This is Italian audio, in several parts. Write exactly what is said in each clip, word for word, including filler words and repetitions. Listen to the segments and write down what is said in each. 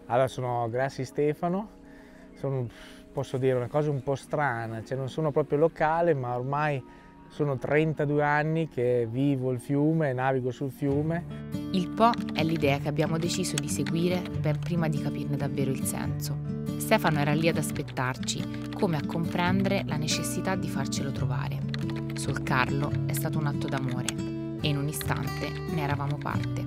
Allora, sono Grassi Stefano, sono, posso dire una cosa un po' strana, cioè non sono proprio locale, ma ormai sono trentadue anni che vivo il fiume, navigo sul fiume. Il Po è l'idea che abbiamo deciso di seguire ben prima di capirne davvero il senso. Stefano era lì ad aspettarci, come a comprendere la necessità di farcelo trovare. Solcarlo è stato un atto d'amore e in un istante ne eravamo parte.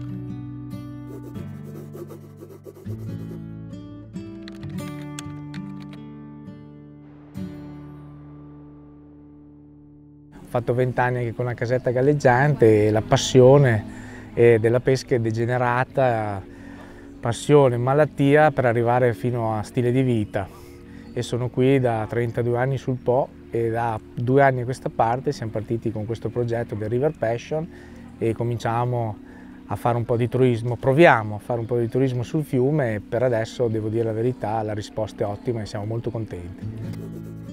Ho fatto vent'anni anche con la casetta galleggiante e la passione della pesca è degenerata, passione, malattia per arrivare fino a stile di vita. E sono qui da trentadue anni sul Po e da due anni a questa parte siamo partiti con questo progetto del River Passion e cominciamo a fare un po' di turismo, proviamo a fare un po' di turismo sul fiume e per adesso, devo dire la verità, la risposta è ottima e siamo molto contenti.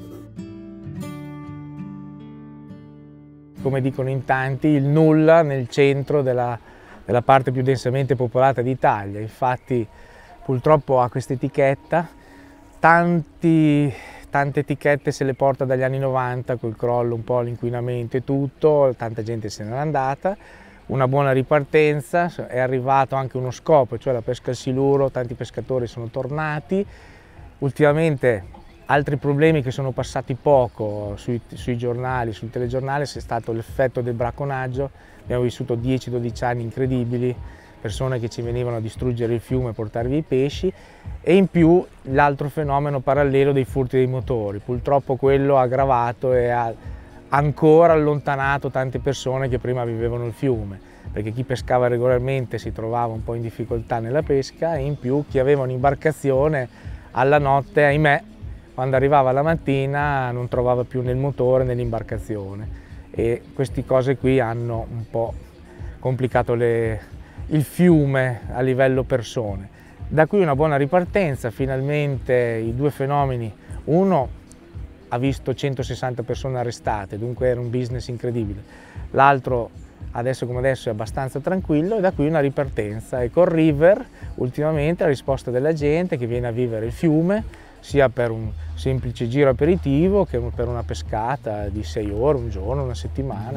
Come dicono in tanti, il nulla nel centro della, della parte più densamente popolata d'Italia. Infatti purtroppo ha questa etichetta, tanti, tante etichette se le porta dagli anni novanta, col crollo un po' l'inquinamento e tutto, tanta gente se n'è andata, una buona ripartenza, è arrivato anche uno scopo, cioè la pesca al siluro, tanti pescatori sono tornati, ultimamente altri problemi che sono passati poco sui, sui giornali, sul telegiornale, è stato l'effetto del bracconaggio. Abbiamo vissuto dieci dodici anni incredibili, persone che ci venivano a distruggere il fiume e portarvi i pesci, e in più l'altro fenomeno parallelo dei furti dei motori. Purtroppo quello ha aggravato e ha ancora allontanato tante persone che prima vivevano il fiume, perché chi pescava regolarmente si trovava un po' in difficoltà nella pesca e in più chi aveva un'imbarcazione alla notte, ahimè, quando arrivava la mattina non trovava più né il motore né l'imbarcazione e queste cose qui hanno un po' complicato le, il fiume a livello persone. Da qui una buona ripartenza, finalmente i due fenomeni, uno ha visto centosessanta persone arrestate, dunque era un business incredibile, l'altro adesso come adesso è abbastanza tranquillo e da qui una ripartenza e col River ultimamente la risposta della gente che viene a vivere il fiume sia per un semplice giro aperitivo che per una pescata di sei ore, un giorno, una settimana.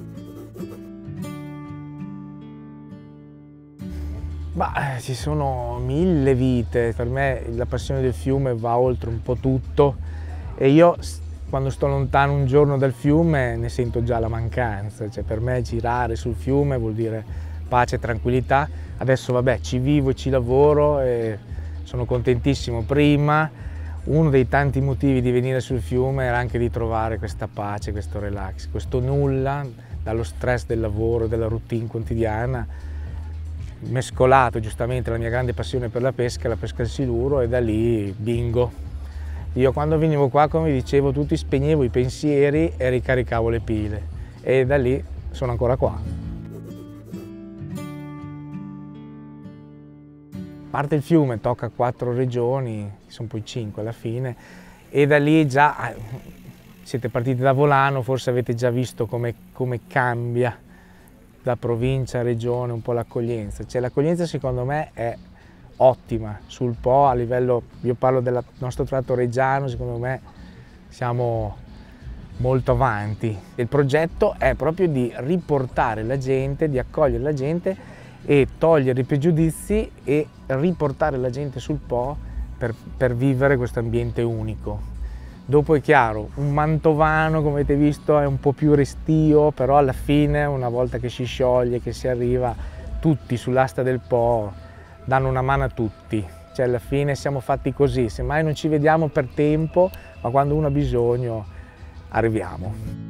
Bah, ci sono mille vite, per me la passione del fiume va oltre un po' tutto e io quando sto lontano un giorno dal fiume ne sento già la mancanza, cioè per me girare sul fiume vuol dire pace e tranquillità. Adesso vabbè ci vivo e ci lavoro e sono contentissimo. Prima uno dei tanti motivi di venire sul fiume era anche di trovare questa pace, questo relax, questo nulla dallo stress del lavoro, della routine quotidiana, mescolato giustamente la mia grande passione per la pesca, la pesca al siluro e da lì bingo. Io quando venivo qua, come dicevo, tutti spegnevo i pensieri e ricaricavo le pile e da lì sono ancora qua. A parte il fiume tocca quattro regioni, sono poi cinque alla fine, e da lì già siete partiti da Volano, forse avete già visto come, come cambia da provincia a regione un po' l'accoglienza. Cioè, l'accoglienza secondo me è ottima sul Po a livello, io parlo del nostro tratto reggiano, secondo me siamo molto avanti. Il progetto è proprio di riportare la gente, di accogliere la gente e togliere i pregiudizi e riportare la gente sul Po per, per vivere questo ambiente unico. Dopo è chiaro, un mantovano come avete visto è un po' più restio, però alla fine una volta che si scioglie, che si arriva, tutti sull'asta del Po danno una mano a tutti, cioè alla fine siamo fatti così, semmai non ci vediamo per tempo, ma quando uno ha bisogno arriviamo.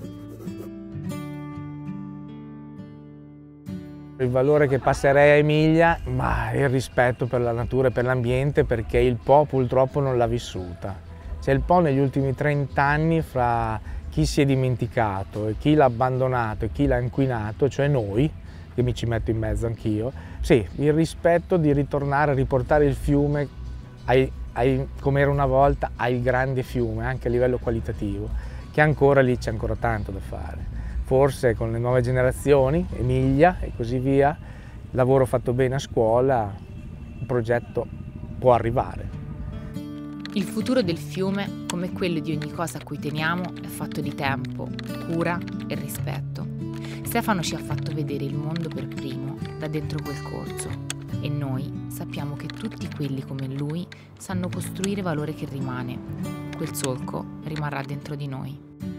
Il valore che passerei a Emilia, ma è il rispetto per la natura e per l'ambiente, perché il Po purtroppo non l'ha vissuta. Cioè il Po negli ultimi trent'anni, fra chi si è dimenticato e chi l'ha abbandonato e chi l'ha inquinato, cioè noi, che mi ci metto in mezzo anch'io, sì, il rispetto di ritornare a riportare il fiume ai, ai, come era una volta, al grande fiume, anche a livello qualitativo, che ancora lì c'è ancora tanto da fare. Forse con le nuove generazioni, Emilia e così via, lavoro fatto bene a scuola, un progetto può arrivare. Il futuro del fiume, come quello di ogni cosa a cui teniamo, è fatto di tempo, cura e rispetto. Stefano ci ha fatto vedere il mondo per primo, da dentro quel corso, e noi sappiamo che tutti quelli come lui sanno costruire valore che rimane. Quel solco rimarrà dentro di noi.